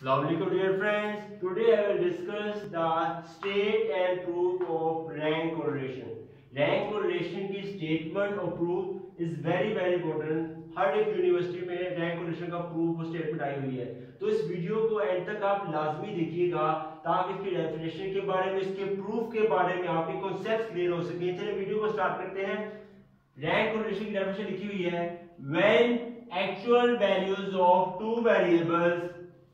Assalamualaikum dear friends. Today I will discuss the state and proof of rank correlation. Rank correlation की statement और proof is very important. हर एक university में rank correlation का proof और statement आई हुई है, तो इस वीडियो को एंड तक आप लाजमी देखिएगा ताकि इसकी डेफिनेशन के बारे में, इसके प्रूफ के बारे में आपके कॉन्सेप्ट्स क्लियर हो सके। चलिए वीडियो को स्टार्ट करते हैं। रैंक correlation की डेफिनेशन लिखी हुई है, when actual values of two variables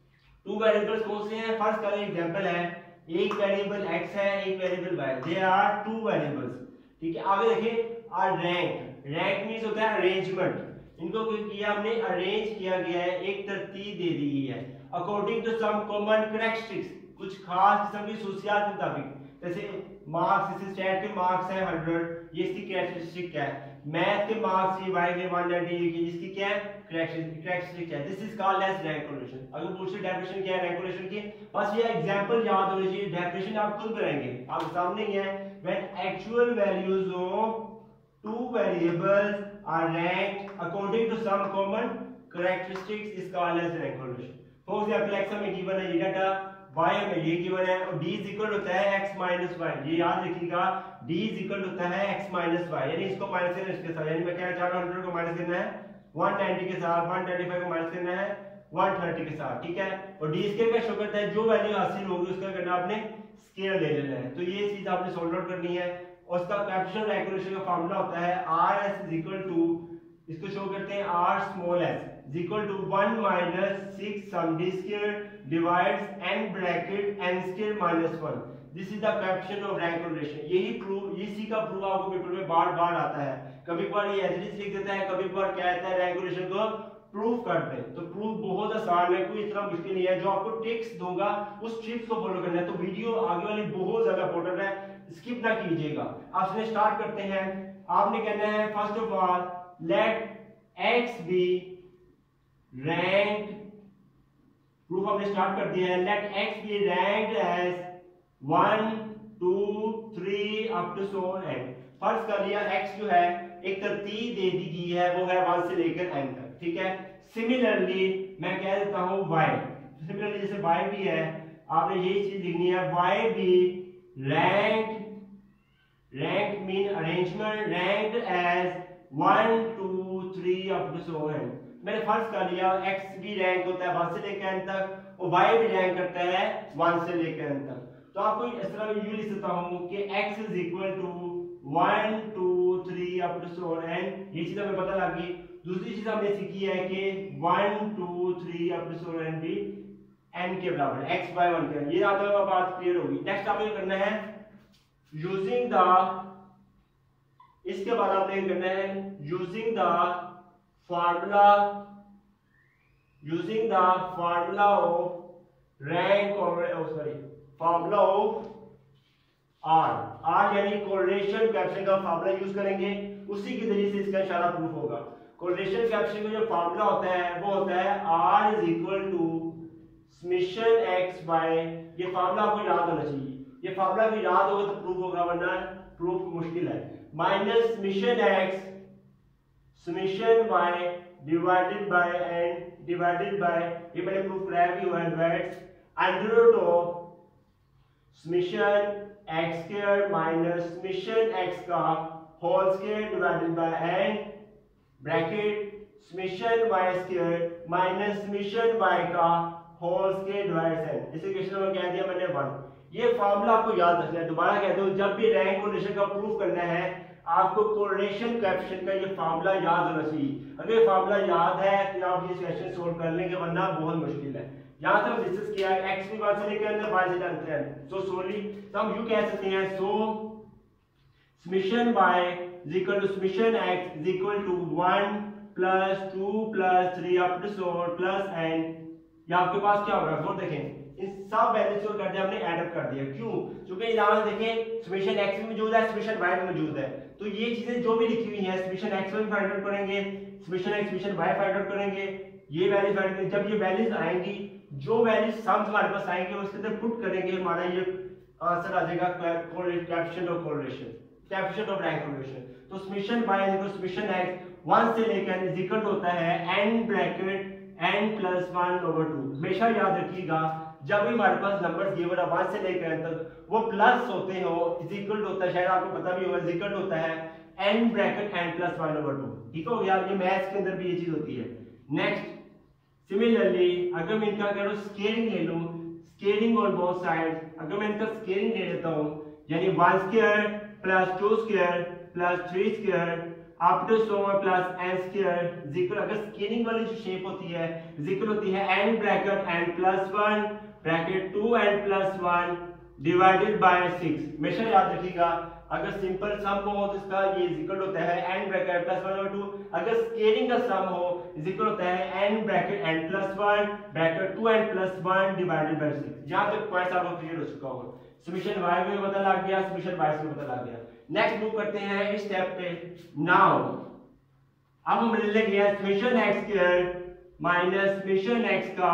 कौन से हैं? फर्स्ट का एग्जांपल है, एक वेरिएबल x है, एक variable y, there are two variables. ठीक है, आगे देखिए आर रैंक मींस होता है अरेंजमेंट। इनको किया हमने, अरेंज किया गया है, एक तरतीब दे दी गई है according to some common characteristics, कुछ खास किस्म की खसूसियात के मुताबिक। जैसे मार्क्स, इस स्टैट के मार्क्स है 100, ये इसकी कैरेक्टरिस्टिक क्या है। मैथ के मार्क्स ये y के 190 की, जिसकी क्या है कैरेक्टरिस्टिक है। This is called as rank correlation. अगर पूछे डेफिनेशन क्या है रैंक कोरिलेशन की, बस ये एग्जांपल याद होनी चाहिए, डेफिनेशन आप खुद करेंगे, आप सामने ही है। When actual values of two variables are ranked according to some common characteristics is called as rank correlation. For example x में गिवन है ये डाटा, y में ये गिवन है, और d इज इक्वल होता है x माइनस y। ये याद रखिएगा, d इज इक्वल होता है x माइनस y, यानी इसको माइनस करना इसके साथ, यानी मैं क्या चाह रहा हूं, 100 को माइनस करना है 190 के साथ, 125 को माइनस करना है 130 के साथ। ठीक है, और d स्केयर का शो करता है जो वैल्यू हासिल होगी उसका करना आपने स्केयर ले लेना है। तो ये चीज आपने सॉल्व आउट करनी है, और उसका कोएफिशिएंट रैंक कोरिलेशन का फार्मूला होता है rs इज इक्वल टू, इसको शो करते हैं r small s is equal to 1 minus 6 sum d square divides n bracket n square minus 1. This is the coefficient of rank correlation. यही proof, इसी का proof आपको paper में बार आता है। कभी बार ये एज लिख देता है, कभी बार क्या कहता है रैंक कोरिलेशन को प्रूफ करते हैं। तो प्रूफ बहुत आसान है, कोई इतना मुश्किल नहीं है। जो आपको ट्रिक्स दूंगा उस ट्रिक्स को फॉलो करना है। तो वीडियो आगे वाली बहुत ज्यादा इंपॉर्टेंट है, स्किप ना कीजिएगा। आपसे स्टार्ट करते हैं। आपने कहना है first of all let x be ranked, proof हमने स्टार्ट कर दिया है। Let x be ranked as 1 2 3 up to so n। फर्ज कर लिया x जो है एक तरतीब दे दी गई है, वो है 1 से लेकर n तक। ठीक है, सिमिलरली मैं कह देता हूं y, सिमिलरली जैसे y भी है, आपने यही चीज लिखनी है, y be ranked mean arrangement, ranked as 1 2 3 up to so n। मैंने फर्ज कर लिया x भी रैंक होता है 1 से लेकर n तक, और y भी रैंक करता है 1 से लेकर n तक। तो आपको इस तरह यूं लिख सकता हूं कि x is equal to 1 2 3 up to so n। ये चीज हमें पता लग गई। दूसरी चीज हमने सीखी है कि 1 2 3 अप टू so n भी n के बराबर, x by 1 के। ये आधा बात क्लियर होगी। नेक्स्ट आपने करना है यूजिंग द, इसके बाद आपने करना है using the formula of rank formula of R यानी कोरिलेशन कोएफिशिएंट का फार्मूला यूज करेंगे, उसी के जरिए से इसका इशारा प्रूफ होगा। कोरिलेशन कोएफिशिएंट का जो फार्मूला होता है वो होता है R is equal to summation x by, ये फार्मूला आपको याद होना चाहिए। ये फार्मूला भी याद होगा तो प्रूफ होगा, वरना प्रूफ मुश्किल है। Minus summation x summation y divided by n divided by, ये मैंने प्रूफ कराया भी हुआ है, divides under root of summation x square minus summation x का whole square divided by n bracket summation y square minus summation y का whole square divides n। इसे question में कह दिया मैंने 1। ये फार्मूला आपको याद रखना है। दोबारा कह दो, जब भी रैंक कोरिलेशन का प्रूफ करना है आपको कोरिलेशन कोएफिशिएंट का ये फार्मूला याद होना चाहिए। अगर ये फार्मूला याद है तो आप ये क्वेश्चन सॉल्व कर लेंगे, वरना बहुत मुश्किल है। यहां से हम डिस्कस किया है x भी 1 से लेकर n, y से लेकर n। सो सोली हम यूं कह सकते हैं, so summation y is equal to summation x is equal to 1 plus 2 plus 3 up to so plus n। ये आपके पास क्या होगा, वो देखें, इन सब वैल्यूज को करके हमने ऐड अप कर दिया। क्यों? क्योंकि यहां देखें समेशन x भी मौजूद है, समेशन y भी मौजूद है। तो ये चीजें जो भी लिखी हुई हैं, समेशन x भी फाइंड आउट करेंगे, summation x summation y find out करेंगे, ये वैल्यूज फाइंड करेंगे। जब ये वैल्यूज आएंगी, जो वैल्यूज सम हमारे पास आएंगे उसके अंदर पुट करेंगे, हमारा ये आंसर आ जाएगा coefficient of correlation, coefficient of rank correlation. तो summation y is equal to summation x 1 से लेकर n इज इक्वल होता है n bracket n n plus 1/2। हमेशा याद रखिएगा जब भी हमारे पास नंबर्स गिवन है 1 से लेकर n तक वो प्लस होते हो इज इक्वल होता है, शायद आपको पता भी होगा, इज इक्वल होता है n ब्रैकेट n प्लस 1/2। ठीक हो गया, ये मैथ्स के अंदर भी ये चीज होती है। नेक्स्ट सिमिलरली अगर मैं इनका करूँ स्केलिंग ले लूँ, स्केलिंग ऑन बोथ साइड्स, अगर मैं इनका स्केलिंग ले लेता हूँ यानी 1 square plus 2 square plus 3 square up to so on plus n square equal, अगर स्केलिंग वाली जो शेप होती है इक्वल होती है n bracket n plus 1 bracket 2n plus 1 divided by 6। हमेशा याद रखिएगा अगर सिंपल सम हो तो इसका ये इक्वल होता है n ब्रैकेट प्लस 1/2, अगर स्केलिंग का सम हो इक्वल होता है n bracket n plus 1 bracket 2n plus 1 divided by 6। यहां तक पॉइंट्स आपको क्लियर हो चुका होगा। समीशन y में पता लग गया, समीशन y से पता लग गया। नेक्स्ट मूव करते हैं इस स्टेप पे। नाउ अब हम ले लेंगे summation x square minus summation x का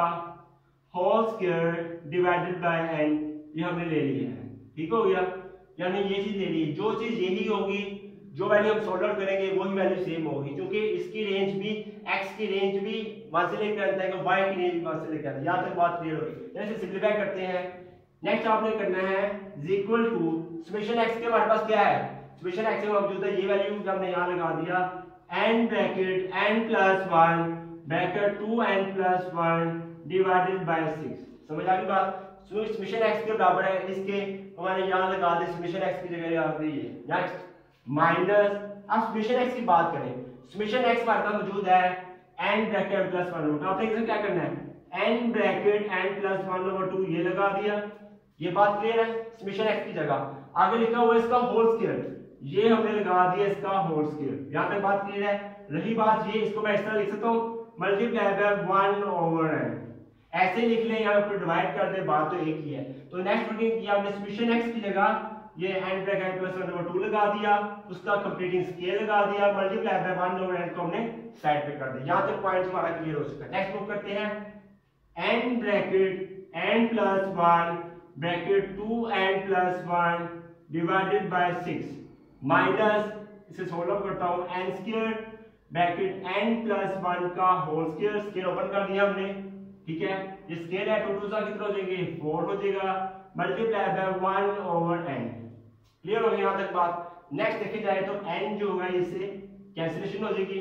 whole square divided by n, ये हमने ले लिया है। ठीक हो गया, यानी ये चीज ले ली, जो चीज यही होगी जो वैल्यू हम सॉल्व आउट करेंगे वही वैल्यू सेम होगी, क्योंकि इसकी रेंज भी x की रेंज भी वहां से लेकर आता है, y की रेंज भी वहां से लेकर आता है। यहां तक बात क्लियर होगी। जैसे सिंपलीफाई करते हैं, नेक्स्ट आपने करना है is equal to summation x के हमारे पास क्या है, समेशन x में मौजूद है ये वैल्यू हमने यहां लगा दिया n bracket n plus 1 bracket 2n plus 1 divided by 6। समझ आ गई बात। समेशन x के बराबर है इसके, हमारे यहां लगा दे समेशन x की जगह लगा दी है। नेक्स्ट माइनस, अब समेशन x की बात करें, समेशन x हमारे पास मौजूद है n ब्रैकेट n प्लस 1/2। आपने इसे क्या करना है n ब्रैकेट n प्लस 1/2 ये लगा दिया, ये बात क्लियर है। समेशन x की जगह आगे लिखा हुआ है इसका होल स्क्वायर, ये हमने लगा दिया इसका होल स्क्वायर। यहां तक बात क्लियर है। रही बात ये, इसको मैं इस तरह लिख सकता हूं मल्टीप्लाई बाय 1/n, ऐसे लिख लें, यहां पर डिवाइड कर दे, बात तो एक ही है। तो नेक्स्ट वर्किंग किया हमने समेशन x की जगह ये n ब्रैकेट n प्लस 1/2 लगा दिया, उसका कंप्लीटिंग स्केल लगा दिया, मल्टीप्लाई बाय 1/n को हमने साइड पे कर दिया। यहां तक पॉइंट हमारा क्लियर हो चुका है। नेक्स्ट मूव करते हैं n bracket n plus 1 bracket 2n plus 1 divided by 6 minus, इसे सोल्व आउट करता हूं n square bracket n plus 1 का होल स्क्वायर, स्केल ओपन कर दिया हमने। ठीक है, ये स्केल है 2 2 सा कितना हो जाएंगे 4 हो जाएगा, मल्टीप्लाई बाय 1/n। क्लियर हो गया यहां तक बात। नेक्स्ट देखी जाए तो n जो होगा इससे कैंसिलेशन हो जाएगी,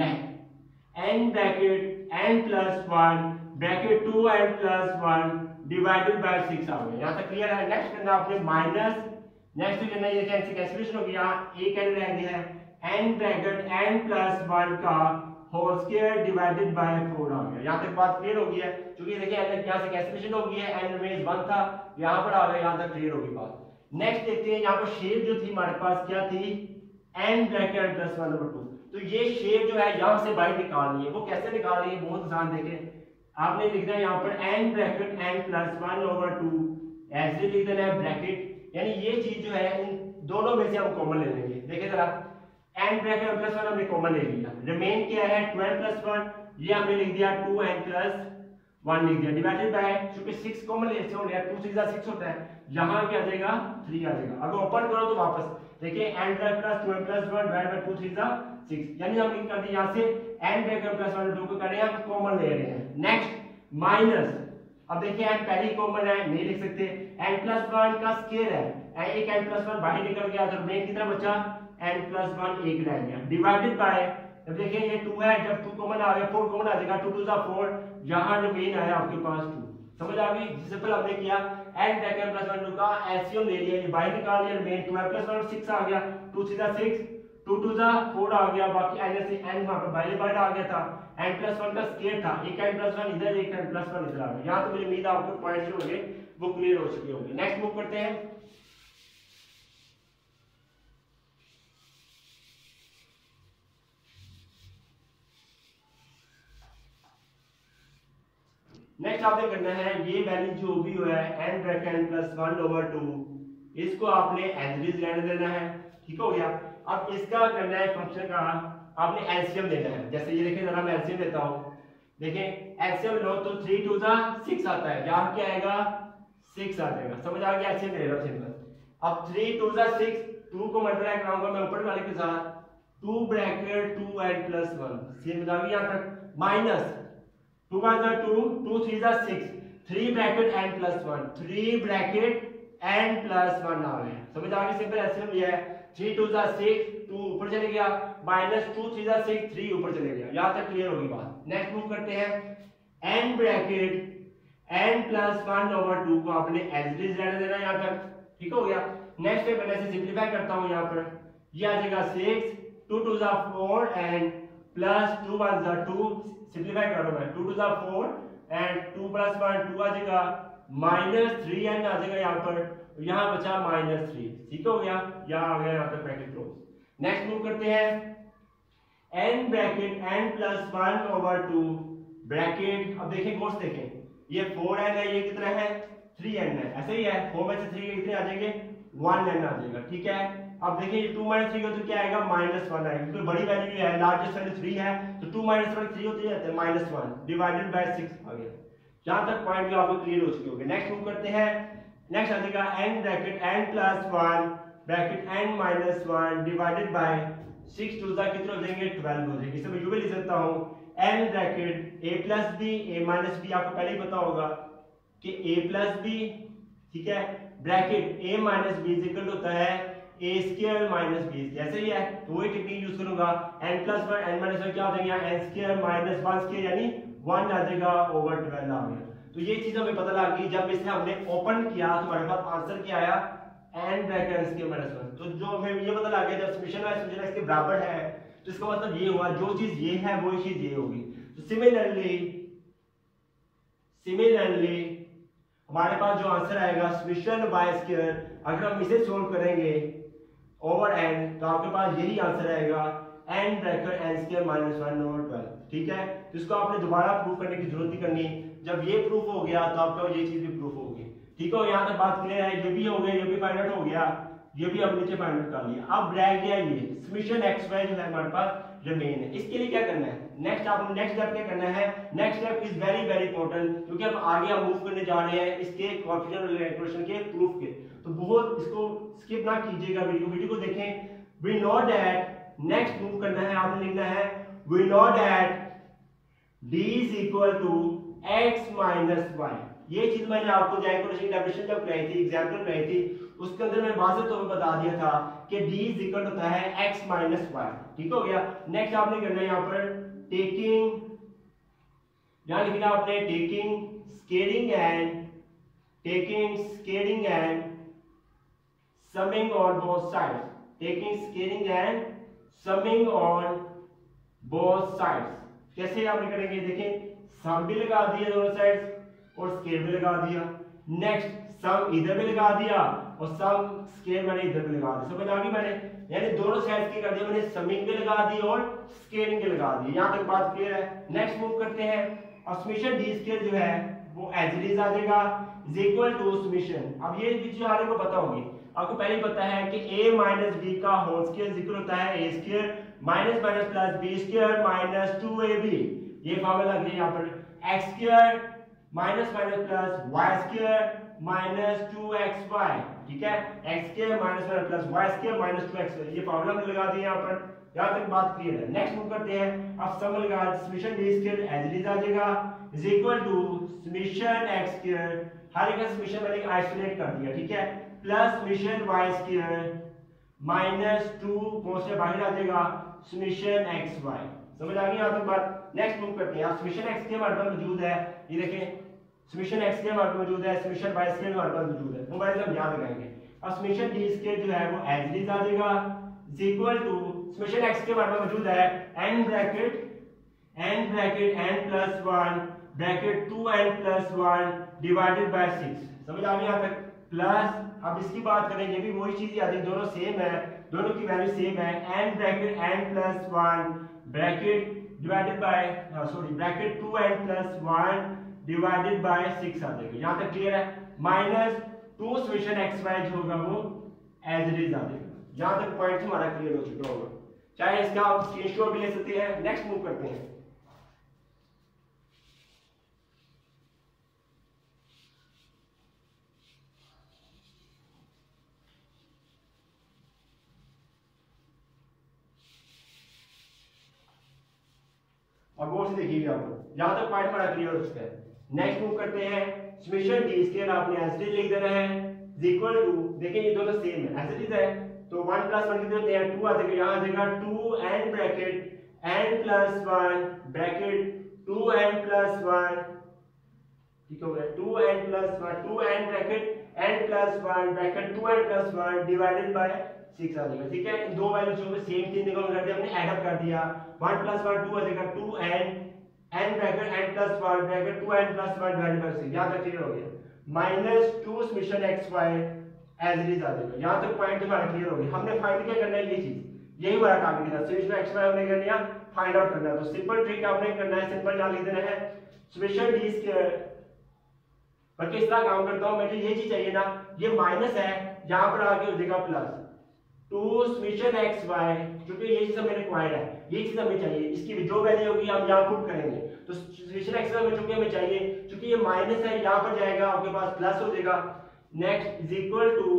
नहीं n bracket n plus 1 bracket 2n plus 1 divided by 6 आ गया। यहां तक क्लियर है। नेक्स्ट करना आपने माइनस, नेक्स्ट करना ये कैंसिलेशन हो गया, एक n रह गया है n ब्रैकेट n प्लस 1 का होल स्क्वायर डिवाइडेड बाय 4 आ गया। यहां तक बात क्लियर हो गई है, क्योंकि देखिए यहां से कैंसिलेशन हो गई है, n रिमेन्स 1 था, यहां पर आ गया, यहां तक क्लियर हो गई बात। नेक्स्ट देखते हैं, यहां पर शेप जो थी हमारे पास क्या थी n ब्रैकेट n प्लस 1/2। तो ये शेप जो है यहां से बाहर निकालनी है, वो कैसे निकालनी है बहुत आसान। देखें आपने लिखना है यहां पर n ब्रैकेट n प्लस 1/2 ऐसे लिख देना है ब्रैकेट, यानी ये चीज जो है इन दोनों में से हम कॉमन ले लेंगे। देखिए जरा n ब्रैकेट n प्लस 1 हमने कॉमन ले लिया, रिमेन क्या है 12 प्लस 1, ये हमने लिख दिया 2n प्लस 1 लिख दिया, डिवाइडेड बाय, क्योंकि 6 कॉमन लेते हो 2 3 6 होता है, यहां क्या आ जाएगा 3 आ जाएगा। अगर ओपन करो तो वापस देखिए n plus 2n plus 1 divided by 2 3 6, यानी हम लिख कर दिए यहां से n ब्रैकेट प्लस 1/2 को कर रहे हैं हम कॉमन ले रहे हैं। नेक्स्ट माइनस, अब देखिए n पहली कॉमन है नहीं लिख सकते, n प्लस 1 का स्क्वायर है, एक n प्लस 1 बाहर निकल गया तो रिमेन कितना बचा n प्लस 1 एक रह गया, डिवाइडेड बाय, अब देखिए ये 2 है, जब 2 कॉमन आ गया 4 कॉमन आ जाएगा, 2 2 4, यहां रिमेन आया आपके पास 2। समझ आ गई। सिंपल हमने किया n ब्रैकेट प्लस 1 का एलसीएम ले लिया, ये बाहर निकाल लिया, रिमेन 12 प्लस 1 6 आ गया, 2 3 6, 2 2 4 आ गया, बाकी n से n वहां पर बाहर आ गया था, n प्लस 1 का स्क्वायर था, एक n प्लस 1 इधर, एक n प्लस 1 इधर आ गया। यहां तो मुझे उम्मीद है आपको पॉइंट्स जो होंगे वो क्लियर हो चुके होंगे। नेक्स्ट मूव करते हैं, नेक्स्ट आपने करना है ये वैल्यू जो भी हुआ है n ब्रैकेट n प्लस 1/2, इसको आपने एज इट इज रहने देना है। ठीक हो गया। अब इसका करना है फंक्शन का आपने एलसीएम लेना है। जैसे ये देखिए जरा मैं एलसीएम लेता हूं, देखें एलसीएम लो तो 3 2 6 आता है, यहां क्या आएगा 6 आ जाएगा। समझ आ गया, एलसीएम ले रहा हूं सिंपल। अब 3 2 6, 2 को मल्टीप्लाई कराऊंगा मैं ऊपर वाले के साथ, 2 ब्रैकेट 2n प्लस 1, समझ आ गई यहां तक, माइनस 2 1 जा 2, 2 3 जा 6, 3 bracket n plus 1, 3 bracket n plus 1 आ गया। समझ आ गई? सिंपल एलसीएम लिया है, 3 2 जा 6, 2 ऊपर चले गया, माइनस 2 3 जा 6, 3 ऊपर चले गया। यहां तक क्लियर होगी बात। नेक्स्ट मूव करते हैं, n bracket n plus 1 over 2 को आपने एज इट इज रहने देना यहां तक, ठीक हो गया। नेक्स्ट स्टेप मैं ऐसे सिंपलीफाई करता हूं, यहां पर ये आ जाएगा 6, 2 2 जा 4 एंड प्लस 2 1 जा 2, सिंपलीफाई कर रहा हूं मैं, 2 2 जा 4 एंड 2 प्लस 1 2 आ जाएगा, माइनस 3n आ जाएगा यहां पर, यहां बचा माइनस 3, ठीक हो गया। यहां आ गया यहां तक ब्रैकेट क्लोज। नेक्स्ट मूव करते हैं, n bracket n plus 1 over 2 bracket, अब देखें कोर्स देखें, ये 4n है, ये कितना है 3n है, ऐसे ही है, 4 में से 3 के कितने आ जाएंगे 1n आ जाएगा, ठीक है। अब देखिए 2 - 3 का तो क्या आएगा -1 आएगा, क्योंकि बड़ी वैल्यू है, लार्जेस्ट वैल्यू 3 है, तो 2 - 1 3 होते जाते हैं, -1 डिवाइडेड बाय 6 आ गया। यहां तक पॉइंट भी आपको क्लियर हो चुके होंगे। नेक्स्ट मूव करते हैं, नेक्स्ट आ जाएगा n bracket n plus 1 bracket n minus 1 divided by 6 2 जा कितने हो जाएंगे 12 हो जाएंगे। इसे मैं यूं भी लिख सकता हूं, n bracket a plus b a minus b, आपको पहले ही पता होगा कि a प्लस b, ठीक है, bracket a minus b equal होता है a square minus b square, ऐसे ही है, तो वही टेक्निक यूज करूंगा। n प्लस 1 n माइनस 1 क्या हो जाएगा n स्क्वायर माइनस 1 स्क्वायर, यानी 1 आ जाएगा ओवर 12 आ गया। तो ये चीज हमें पता लग गई, जब इसे हमने ओपन किया तो हमारे पास आंसर क्या आया n bracket n square minus 1। तो जो हमें ये पता लग गया जब समेशन है समेशन इसके बराबर है, तो इसका मतलब ये हुआ जो चीज ये है वही चीज ये होगी। तो सिमिलरली हमारे पास जो आंसर आएगा समेशन y स्क्वायर, अगर हम इसे सोल्व करेंगे ओवर n, तो आपके पास यही आंसर आएगा n bracket n square minus 1 over 12, ठीक है। तो इसको आपने दोबारा प्रूफ करने की जरूरत नहीं करनी, जब ये प्रूफ हो गया तो आपका ये चीज भी प्रूफ होगी, ठीक है। यहाँ तक बात क्लियर है, ये भी हो गया, ये भी फाइंड आउट हो गया, ये भी हम नीचे फाइंड आउट कर लिया। अब रह गया ये समेशन xy जो है हमारे पास रिमेन है। इसके लिए क्या करना है, नेक्स्ट आपने नेक्स्ट स्टेप क्या करना है, next step is very very important, क्योंकि हम आगे हम मूव करने जा रहे हैं इसके कोएफिशिएंट और इक्वेशन के प्रूफ के। तो बहुत इसको स्किप ना कीजिएगा, वीडियो को देखें। We know that, next move करना है, आपने लिखना है we know that d is equal to x minus y। ये चीज मैंने आपको इक्वेशन डेफिनेशन जब कराई थी, एग्जांपल कराई थी, उसके अंदर मैं वाज़ेह तौर पर बता दिया था कि d is equal होता है x minus y, ठीक हो गया। नेक्स्ट आपने करना है यहाँ पर टेकिंग, यहाँ लिखना आपने taking scaling and summing on both sides, taking scaling and summing on both sides. कैसे आपने करेंगे, देखें सम भी लगा दिया दोनों साइड्स और स्केल भी लगा दिया, नेक्स्ट सम इधर भी लगा दिया और सम स्केल मैंने इधर भी लगा दिया, समझ आ गई मैंने, यानी दोनों साइड्स की कर दिया मैंने, समिंग भी लगा दी और स्केलिंग भी लगा दी। यहां तक बात क्लियर है। नेक्स्ट मूव करते हैं, अब समेशन d स्क्वायर जो है वो एज इट इज आ जाएगा इज इक्वल टू समेशन। अब ये चीज आने को पता होगी, आपको पहले ही पता है कि a माइनस b का होल स्क्वायर इक्वल होता है a square minus minus plus b square minus 2ab। ये फार्मूला लग गया यहाँ पर x square minus minus plus y square minus 2xy, ठीक है, x square minus minus plus y square minus 2xy, ये फार्मूला हमने लगा दिया यहाँ पर। यहाँ तक बात क्लियर है। नेक्स्ट मूव करते हैं, अब सम लगा summation d square as it is आ जाएगा is equal to summation x square, हर एक समेशन मैंने आइसोलेट कर दिया, ठीक है, plus summation y square minus 2 कौन से बाहर आ जाएगा समेशन xy। समझ आ गई यहाँ तक बात। नेक्स्ट मूव करते हैं, अब समेशन x के हमारे पास मौजूद है, ये देखें समेशन x के हमारे पास मौजूद है, समेशन y स्क्वायर हमारे पास मौजूद है, वो हम याद लगाएंगे। अब समेशन d स्क्वायर जो है वो एज इट इज आ जाएगा is equal to summation x के हमारे पास मौजूद है n bracket n plus 1 bracket 2n plus 1 divided by 6। समझ आ गई यहाँ तक, प्लस अब इसकी बात करें, ये भी वही चीज याद है, दोनों सेम है, दोनों की वैल्यू सेम है, n bracket n plus 1 bracket divided by bracket 2n plus 1 divided by 6 आ जाएगा। यहां तक क्लियर है। माइनस 2 समेशन xy जो होगा वो एज इट इज आ जाएगा। यहां तक पॉइंट हमारा क्लियर हो चुका होगा, चाहे इसका आप स्क्रीनशॉट भी ले सकते हैं। नेक्स्ट मूव करते हैं, अब और से देखिए आप लोग, यहाँ तक पॉइंट हमारा क्लियर हो चुका है। नेक्स्ट मूव करते हैं, समेशन डी स्क्वायर आपने एज इट इज लिख देना है इज इक्वल टू, देखिए ये दोनों सेम है एज इट इज है, तो 1 प्लस 1 कितने होते हैं 2 आ जाएगा, यहाँ आ जाएगा 2 N bracket n plus 1 bracket 2n plus 1, ठीक हो गया 2n plus 1 2n bracket n plus 1 bracket 2n plus 1 divided by 6 आ जाएगा। ठीक है, इन दो वैल्यूज को सेम चीज निकाल कर दिया हमने, ऐड अप कर दिया 1 प्लस 1 2 आ जाएगा 2n n bracket n plus 1 bracket 2n plus 1 divided by 6, यहां तक क्लियर हो गया, minus 2 summation xy as it is आ जाएगा। यहां तक पॉइंट हमारा क्लियर हो गया। हमने फाइंड क्या करना है, ये चीज यही हमारा टारगेट है, समेशन xy हमने करना है फाइंड आउट करना है। तो सिंपल ट्रिक आपने करना है, सिंपल यहां लिख देना है समेशन d स्क्वायर, पर किस तरह काम करता हूं, मुझे ये चीज चाहिए ना, ये माइनस है यहां पर आके हो जाएगा प्लस 2 समेशन xy, क्योंकि ये चीज हमें रिक्वायर्ड है, ये चीज हमें चाहिए, इसकी जो वैल्यू होगी हम यहां पुट करेंगे। तो समेशन xy में चूंकि हमें चाहिए, क्योंकि ये माइनस है यहां पर जाएगा आपके पास प्लस हो जाएगा। Next is equal to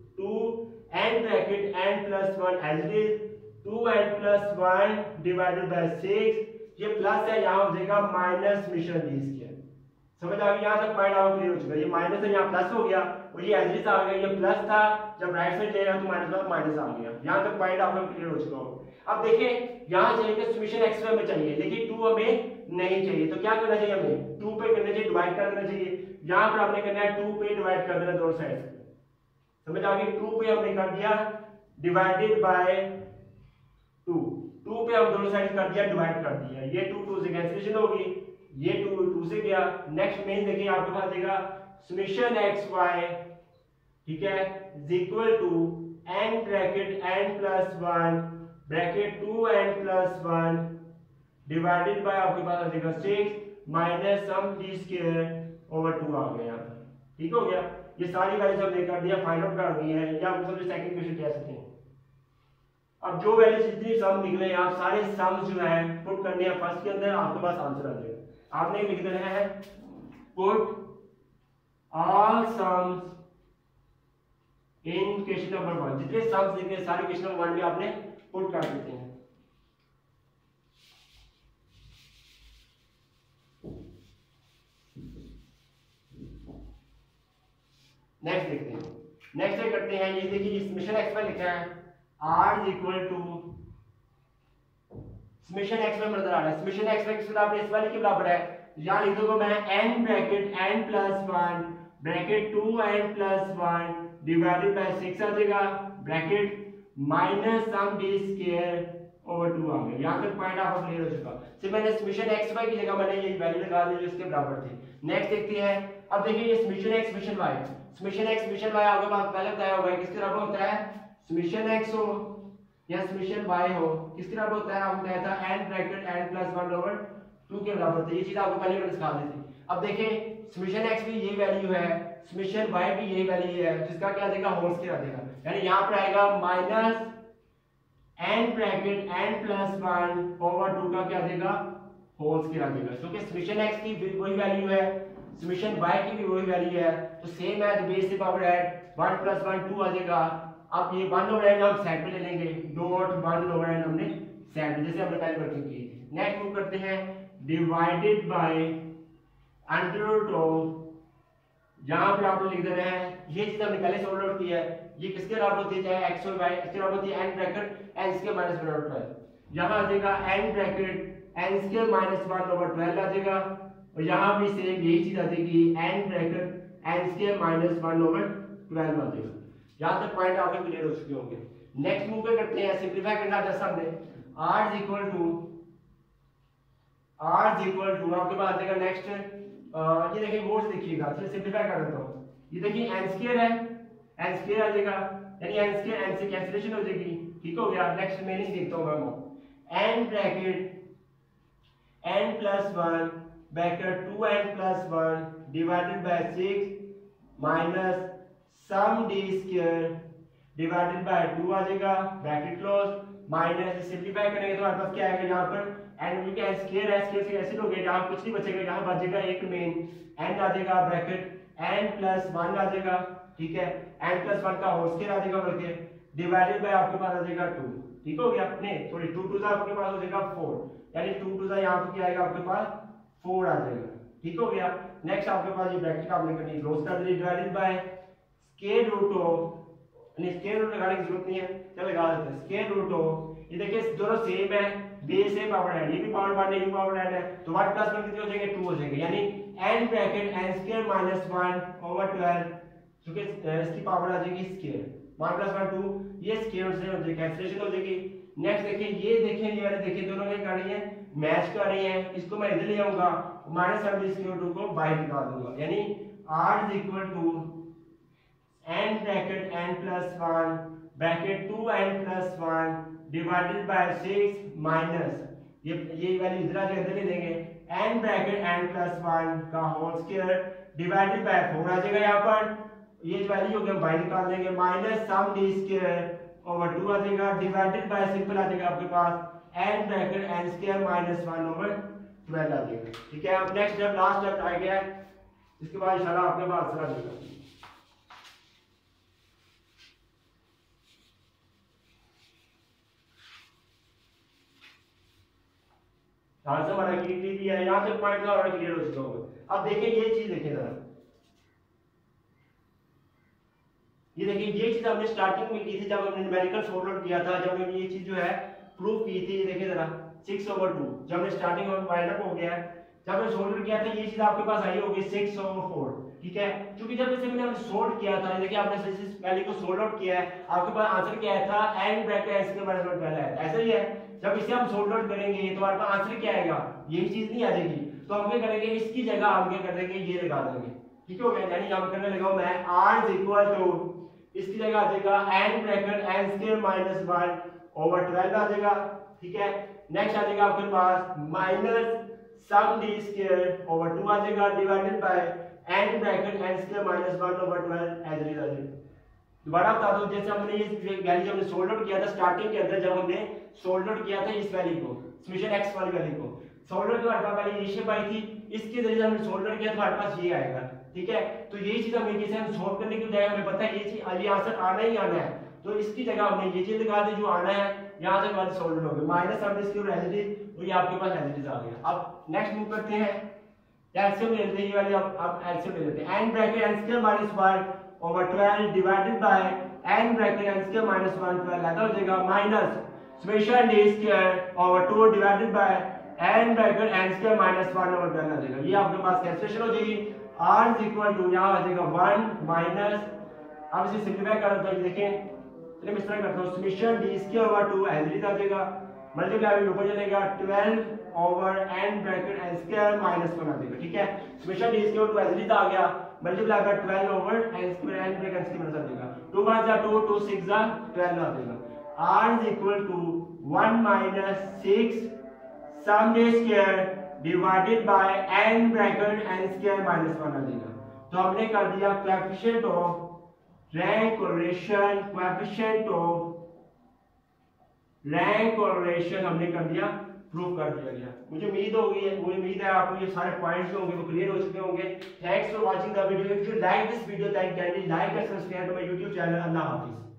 2n bracket n plus 1 as it is 2n plus 1 divided by 6, ये प्लस है यहां हो जाएगा माइनस समेशन d स्क्वायर। समझ आ गई, यहां तक पॉइंट आपको क्लियर हो चुका है, ये माइनस है यहां प्लस हो गया और ये एज इट इज आ गया, ये प्लस था जब राइट साइड जाएगा तो माइनस प्लस माइनस आ गया। यहां तक पॉइंट आपको क्लियर हो चुका होगा। अब देखिए यहां चाहिए कि समेशन xy में चाहिए, लेकिन 2 हमें नहीं चाहिए, तो क्या करना चाहिए, हमें 2 पे करना चाहिए, डिवाइड कर देना चाहिए। यहां पर आपने करना है 2 पे डिवाइड कर देना दोनों साइड से, समझ आ गई, 2 पे हमने कर दिया डिवाइडेड बाय 2 पे हम दोनों साइड कर दिया डिवाइड कर दिया, ये 2 से कैंसिलेशन होगी, ये 2 से गया। नेक्स्ट मेन देखिए आपके पास देगा समेशन xy, ठीक है, is equal to n bracket n plus 1 bracket 2n plus 1 divided by आपके पास आ जाएगा 6 minus sum d square over 2 आ गया, ठीक हो गया। ये सारी वैल्यूज हमने कर दिया, फाइंड आउट कर दी है, या आप समझो सेकंड क्वेश्चन कह सकते हैं। अब जो वैल्यूज जितनी सम निकले आप सारे सम्स जो है पुट करने हैं फर्स्ट के अंदर, आपके पास आंसर आ जाएगा। आपने लिख देना है put all sums in question number 1, जितने सम्स निकले सारे क्वेश्चन नंबर 1 में आपने पुट कर देते हैं। नेक्स्ट देखते हैं, नेक्स्ट करते हैं, ये देखिए समेशन xy लिखा है r is equal to summation xy में नजर आ रहा है, समेशन xy किस बराबर है, इस वाले के बराबर है, यहां लिख दूंगा मैं n bracket n plus 1 bracket 2n plus 1 divided by 6 आ जाएगा bracket minus sum d square over 2 आ गया। यहां तक पॉइंट आपको क्लियर हो चुका। सिर्फ मैंने समेशन xy की जगह मैंने ये वैल्यू लगा दी जो इसके बराबर थी। नेक्स्ट देखते हैं, अब देखिए ये summation x summation y, summation x summation y आपके पास पहले बताया होगा किसके बराबर होता है, समेशन x हो या समेशन y हो, किसके बराबर होता है, आपको बताया था n bracket n plus 1 over 2 के बराबर था। ये चीज आपको पहले मैंने सिखा दी थी। अब देखिए समेशन x की ये वैल्यू है, समेशन y की ये वैल्यू है, जिसका क्या आ जाएगा होल स्क्वायर आ जाएगा, यानी यहां पर आएगा minus n bracket n plus 1 over 2 का क्या आ जाएगा होल स्क्वायर आ जाएगा, क्योंकि समेशन x की वही वैल्यू है, समेशन y की भी वही वैल्यू है, तो सेम है, तो बेस से पावर ऐड 1 प्लस 1 2 आ जाएगा। अब ये 1 ओवर n हम साइड पे ले लेंगे, डॉट 1 ओवर n हमने साइड में, जैसे हमने पहले वर्किंग की थी। नेक्स्ट मूव करते हैं divided by under root of, यहां पे आपको लिख देना है, ये चीज हमने पहले सॉल्व आउट किया है, ये किसके बराबर होती है, चाहे x और y इसके बराबर होती है n bracket n square minus 1 over 12, यहां आ जाएगा n bracket n square minus 1 over 12 आ जाएगा, और यहां भी सेम यही चीज आ जाएगी n bracket n square minus 1 over 12 आ जाएगा। यहां तक पॉइंट आपके क्लियर हो चुके होंगे। नेक्स्ट मूव पे करते हैं, सिंपलीफाई करना जैसा हमने r इज इक्वल टू आपके पास आ जाएगा नेक्स्ट, ये देखिए बोर्ड देखिएगा, चलिए सिंपलीफाई कर देता हूं, ये देखिए n स्क्वायर है, n स्क्वायर आ जाएगा, यानी n स्क्वायर n से कैंसिलेशन हो जाएगी, ठीक हो गया। नेक्स्ट रिमेनिंग देखता हूं मैं, n bracket n plus 1 bracket 2n plus 1 divided by 6 minus sum d square divided by 2 आ जाएगा ब्रैकेट क्लोज, माइनस सिंपलीफाई करेंगे तो हमारे पास क्या आएगा, यहाँ पर n क्योंकि n स्क्वायर है, स्क्वायर से कैंसिल हो गया, यहाँ कुछ नहीं बचेगा, यहाँ बचेगा एक मेन n आ जाएगा ब्रैकेट n प्लस 1 आ जाएगा, ठीक है, n प्लस 1 का होल स्क्वायर आ जाएगा बल्कि डिवाइडेड बाय आपके पास आ जाएगा 2, ठीक हो गया। नहीं सॉरी 2 2 आपके पास हो जाएगा 4, यानी 2 2 यहाँ पे क्या आएगा आपके पास 4 आ जाएगा। ठीक हो गया। नेक्स्ट आपके पास ये ब्रैकेट आपने करनी क्लोज कर दी, divided by square root of, नहीं स्क्वायर रूट लगाने की जरूरत नहीं है, चल लगा देते हैं स्क्वायर रूट ऑफ, ये देखिए दोनों सेम है, बेस है पावर ऐड, ये भी पावर 1 ये भी पावर ऐड है, तो 1 प्लस 1 कितने हो जाएंगे 2 हो जाएंगे, यानी n bracket n square minus 1 over 12 क्योंकि इसकी पावर आ जाएगी स्क्वायर, 1 प्लस 1 2, ये स्क्वायर से हो जाएगी कैंसिलेशन हो जाएगी। नेक्स्ट देखिए ये वाले देखिए दोनों क्या कर रही है मैच कर रही है, इसको मैं इधर ले आऊंगा माइनस स्क्वायर रूट को बाहर निकाल दूंगा, यानी r is equal to n bracket n plus 1 bracket 2n plus 1 divided by 6 minus ये वैल्यू इधर आ जाएगा, इधर ले लेंगे n ब्रैकेट n प्लस 1 का होल स्क्वायर डिवाइडेड बाय 4 आ जाएगा, यहाँ पर ये वैल्यू हो गया बाहर निकाल देंगे minus sum d square over 2 आ जाएगा डिवाइडेड बाय सिंपल आ जाएगा आपके पास n bracket n square minus 1 over 12 आ जाएगा। ठीक है। अब नेक्स्ट स्टेप लास्ट स्टेप आ गया, इसके बाद इंशाल्लाह आपके पास आंसर आ जाएगा। आंसर हमारा क्लियर भी है, यहां तक पॉइंट का और क्लियर हो चुका होगा। अब देखिए ये चीज देखिए जरा, ये देखिए ये चीज हमने स्टार्टिंग में की थी जब हमने न्यूमेरिकल सॉल्व आउट किया था, जब हमने ये चीज जो है प्रूफ की थी, देखिए जरा 6/2 जब हमने स्टार्टिंग में फाइंड अप हो गया है, जब हमने सॉल्व आउट किया था ये चीज आपके पास आई होगी 6/4। ठीक है, क्योंकि जब इसे हमने सॉल्व किया था, देखिए आपने इस वैल्यू को सॉल्व आउट किया है, आपके पास आंसर क्या आया था n bracket n square minus 1 आया था, ऐसा ही है। जब इसे हम सॉल्व आउट करेंगे तो हमारे पास आंसर क्या आएगा, यही चीज नहीं आ जाएगी, तो हम क्या करेंगे इसकी जगह हम क्या कर देंगे ये लगा देंगे। ठीक हो गया, यानी हम करने लगा मैं r इज इक्वल टू इसकी जगह आ जाएगा n bracket n square minus 1 over 12 आ जाएगा। ठीक है, नेक्स्ट आ जाएगा आपके पास minus sum d square over 2 आ जाएगा divided by n bracket n square minus 1 over 12 as it is. दोबारा बता दो, जैसे हमने ये वैल्यू हमने सोल्व आउट किया था स्टार्टिंग के अंदर, जब हमने सोल्व आउट किया था इस वैल्यू को समीशन x वाली वैल्यू को सोल्व आउट हमारे पास पहले ये शेप आई थी, इसके जरिए हमने सोल्व आउट किया तो हमारे पास ये आएगा। ठीक है, तो यही चीज हमें जैसे हम सोल्व करने की बजाय हमें पता है ये चीज ये आंसर आना ही आना है, तो इसकी जगह हमने ये चीज लगा दी जो आना है, यहां तक बात सोल्व हो गई माइनस सम इसके एज इट इज, और ये आपके पास एज इट इज आ गया। अब नेक्स्ट मूव करते हैं, एलसीएम ले लेते हैं, ये वाली अब एलसीएम ले लेते हैं, n bracket n square minus 1 over 12 divided by n bracket n square minus 1 12 आता हो जाएगा minus summation d square over 2 divided by n bracket n square minus 1 over 12 आ जाएगा। ये आपके पास कैंसिलेशन हो जाएगी, r इज इक्वल टू यहां आ जाएगा 1 माइनस, अब इसे सिंपलीफाई कर देते हैं, देखें चलिए इस तरह करता हूं summation d square over 2 as it is आ जाएगा मल्टीप्लाई ऊपर चलेगा 12 over n bracket n square minus 1 आ जाएगा। ठीक है, summation d square 2 as it is आ गया मल्टीप्लाई कर 12 over n square n bracket n square minus आ जाएगा 2 5 जा 2 2 6 जा 12 आ जाएगा। r is equal to 1 minus 6 sum d square divided by n bracket n square minus 1 आ जाएगा। तो हमने कर दिया coefficient of rank correlation, coefficient of rank correlation हमने कर दिया, प्रूव कर दिया गया। मुझे उम्मीद है आपको ये सारे पॉइंट्स जो होंगे वो क्लियर हो चुके होंगे। Thanks for watching the video. If you like this video then can like and subscribe to my YouTube channel. अल्लाह हाफिज।